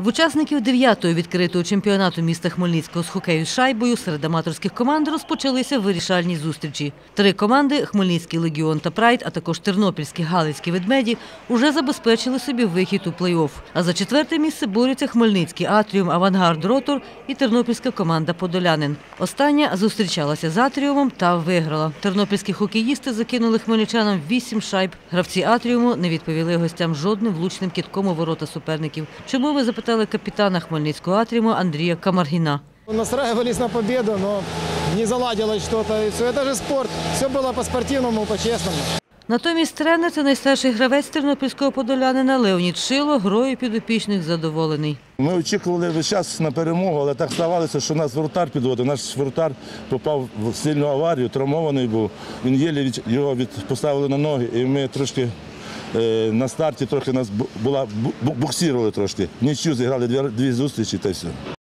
В учасників 9-го відкритого чемпіонату міста Хмельницького з хокею з шайбою серед аматорських команд розпочалися вирішальні зустрічі. 3 команди – Хмельницький Легіон та Прайд, а також Тернопільські Галицькі Ведмеді – уже забезпечили собі вихід у плей-офф. А за 4-те місце борються Хмельницький Атріум, Авангард Ротор і тернопільська команда Подолянин. Остання зустрічалася з Атріумом та виграла. Тернопільські хокеїсти закинули хмельничанам 8 шайб. Гравці Атріуму не відповіли гостям жодним влучним кидком у ворота суперників. Чому, ви запитали капітана Хмельницького Атріуму Андрія Камаргіна. Настраивались на победу, но не заладилось что-то. Это же спорт. Все было по-спортивному, по-честному. Натомість тренер та найстарший гравець тернопільського подолянина Леонід Шило грою підопічних задоволений. Ми очікували весь час на перемогу, але так ставалося, що нас воротар підводив. Наш воротар попав в сильну аварію, травмований був. Він єлі його поставили на ноги, і ми трошки на старті трохи нас буксирували трошки. Нічию зіграли 2 зустрічі та й все.